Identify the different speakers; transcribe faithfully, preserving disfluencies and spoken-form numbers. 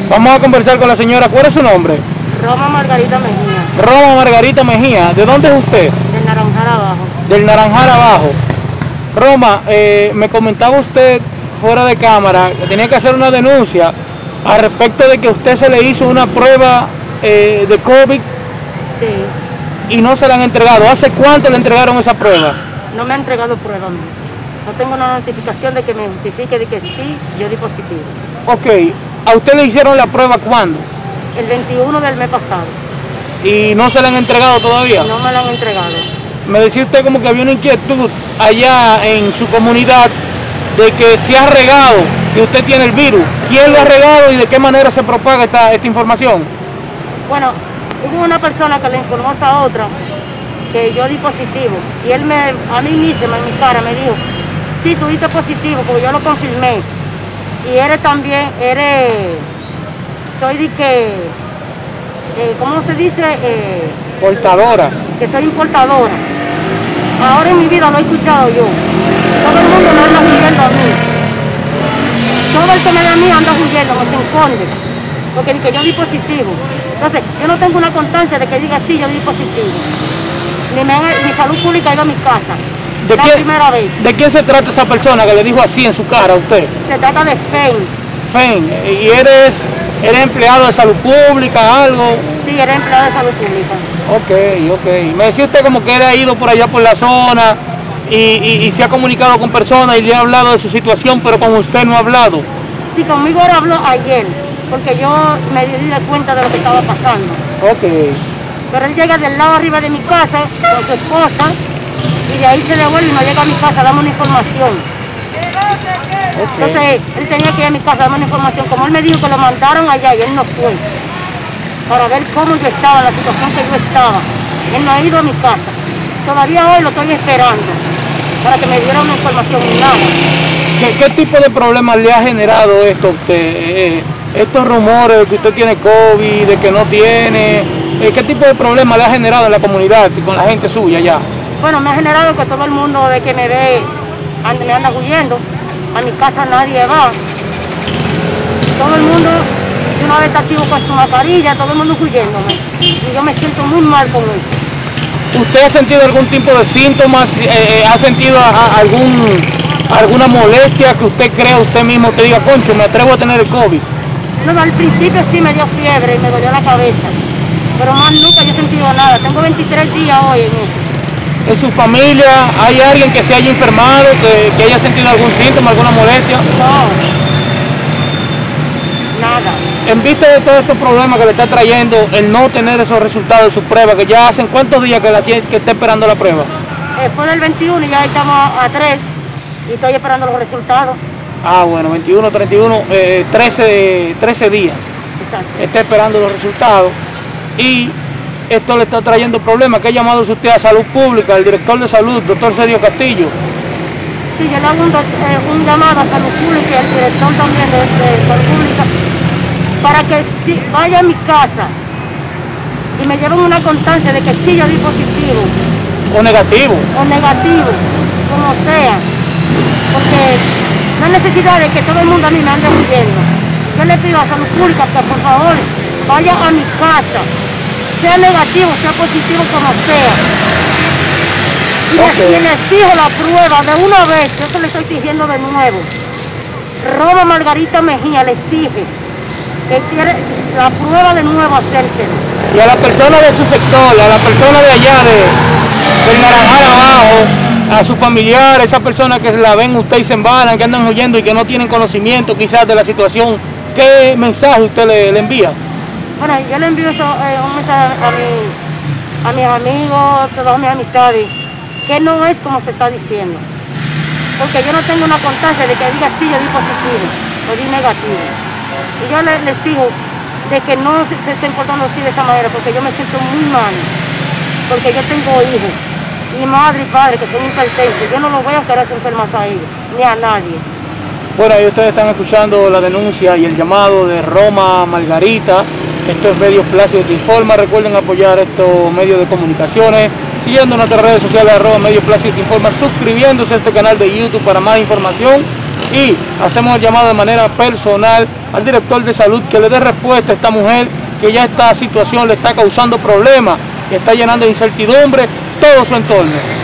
Speaker 1: Vamos a conversar con la señora. ¿Cuál es su nombre?
Speaker 2: Roma Margarita Mejía.
Speaker 1: Roma Margarita Mejía. ¿De dónde es usted?
Speaker 2: Del Naranjal Abajo.
Speaker 1: Del Naranjal Abajo. Roma, eh, me comentaba usted fuera de cámara que tenía que hacer una denuncia al respecto de que usted se le hizo una prueba eh, de COVID.
Speaker 2: Sí.
Speaker 1: Y no se la han entregado. ¿Hace cuánto le entregaron esa prueba?
Speaker 2: No me ha entregado prueba. No tengo una notificación de que me justifique de que sí, yo di positivo.
Speaker 1: Ok. ¿A usted le hicieron la prueba cuándo?
Speaker 2: El veintiuno del mes pasado.
Speaker 1: ¿Y no se la han entregado todavía?
Speaker 2: No me la han entregado.
Speaker 1: Me decía usted como que había una inquietud allá en su comunidad de que se ha regado, que usted tiene el virus. ¿Quién lo ha regado y de qué manera se propaga esta, esta información?
Speaker 2: Bueno, hubo una persona que le informó a esa otra que yo di positivo. Y él me, a mí mismo, en mi cara, me dijo, sí, tú diste positivo, porque yo lo confirmé. Y eres también, eres, soy de que, eh, ¿cómo se dice? Eh,
Speaker 1: Portadora.
Speaker 2: Que soy importadora. Ahora en mi vida lo he escuchado yo. Todo el mundo me anda huyendo a mí. Todo el que me da a mí anda huyendo, me se esconde. Porque dice que yo di positivo. Entonces, yo no tengo una constancia de que diga sí, yo di positivo. Ni, me, ni salud pública ha ido a mi casa.
Speaker 1: ¿De
Speaker 2: la
Speaker 1: quién,
Speaker 2: primera vez.
Speaker 1: ¿De quién se trata esa persona que le dijo así en su cara a usted?
Speaker 2: Se trata de Fein.
Speaker 1: Fein, ¿y eres, eres empleado de salud pública, algo?
Speaker 2: Sí, era empleado de salud pública.
Speaker 1: Ok, ok. Me decía usted como que él ha ido por allá por la zona y, y, y se ha comunicado con personas y le ha hablado de su situación, pero con usted no ha hablado.
Speaker 2: Sí, conmigo él habló ayer, porque yo me di de cuenta de lo que estaba pasando.
Speaker 1: Ok.
Speaker 2: Pero él llega del lado arriba de mi casa con su esposa y de ahí se devuelve y no llega a mi casa, dame una información. Okay. Entonces él tenía que ir a mi casa, dame una información. Como él me dijo que lo mandaron allá y él no fue, para ver cómo yo estaba, la situación que yo estaba. Él no ha ido a mi casa. Todavía hoy lo estoy esperando para que me diera una información y nada.
Speaker 1: ¿Qué, qué tipo de problemas le ha generado esto? Que, eh, estos rumores de que usted tiene COVID, de que no tiene, eh, ¿qué tipo de problemas le ha generado en la comunidad y con la gente suya allá?
Speaker 2: Bueno, me ha generado que todo el mundo de que me ve, me anda huyendo. A mi casa nadie va. Todo el mundo, una vez está activo con su mascarilla, todo el mundo huyéndome. Y yo me siento muy mal con eso.
Speaker 1: ¿Usted ha sentido algún tipo de síntomas? Eh, ¿Ha sentido a, a algún, alguna molestia que usted crea usted mismo? Te diga, concho, me atrevo a tener el COVID.
Speaker 2: No, al principio sí me dio fiebre y me dolió la cabeza. Pero más nunca yo he sentido nada. Tengo veintitrés días hoy en eso.
Speaker 1: ¿En su familia hay alguien que se haya enfermado, que, que haya sentido algún síntoma, alguna molestia?
Speaker 2: No, nada.
Speaker 1: En vista de todos estos problemas que le está trayendo el no tener esos resultados de su prueba, que ya hacen cuántos días que, la tiene, que está esperando la prueba?
Speaker 2: Eh, fue del veintiuno y ya estamos a tres y estoy esperando los resultados.
Speaker 1: Ah, bueno, veintiuno, treinta y uno, eh, trece, trece días.
Speaker 2: Exacto.
Speaker 1: Está esperando los resultados y esto le está trayendo problemas. ¿Qué ha llamado usted a Salud Pública, el director de salud, doctor Sergio Castillo?
Speaker 2: Sí, yo le hago un, eh, un llamado a Salud Pública y al director también de, de Salud Pública para que si, vaya a mi casa y me lleven una constancia de que sí yo di positivo.
Speaker 1: ¿O negativo?
Speaker 2: O negativo, como sea. Porque no hay necesidad de que todo el mundo a mí me ande huyendo. Yo le pido a Salud Pública que por favor vaya a mi casa, sea negativo, sea positivo, como sea. Y, okay. le, y le exijo la prueba de una vez, yo se le estoy exigiendo de nuevo. Roma Margarita Mejía le exige que quiere la prueba de nuevo hacérsela.
Speaker 1: Y a la persona de su sector, a la persona de allá, de, del Naranjal Abajo, a sus familiares, esas personas que la ven usted y se embalan, que andan huyendo y que no tienen conocimiento quizás de la situación, ¿qué mensaje usted le, le envía?
Speaker 2: Bueno, yo le envío eso, eh, un mensaje a, mi, a mis amigos, a todas mis amistades, que no es como se está diciendo. Porque yo no tengo una constancia de que diga sí, yo di positivo, o di negativo. Y yo les, les digo de que no se, se estén portando así de esa manera, porque yo me siento muy mal. Porque yo tengo hijos, mi madre y padre que son hipertensos. Yo no los voy a querer enfermar a ellos, ni a nadie.
Speaker 1: Bueno, ahí ustedes están escuchando la denuncia y el llamado de Roma Margarita. Esto es Medios Plácido Te Informa. Recuerden apoyar estos medios de comunicaciones, siguiendo nuestras redes sociales, arroba Medios Plácido Te Informa, suscribiéndose a este canal de YouTube para más información y hacemos el llamado de manera personal al director de salud que le dé respuesta a esta mujer, que ya esta situación le está causando problemas, que está llenando de incertidumbre todo su entorno.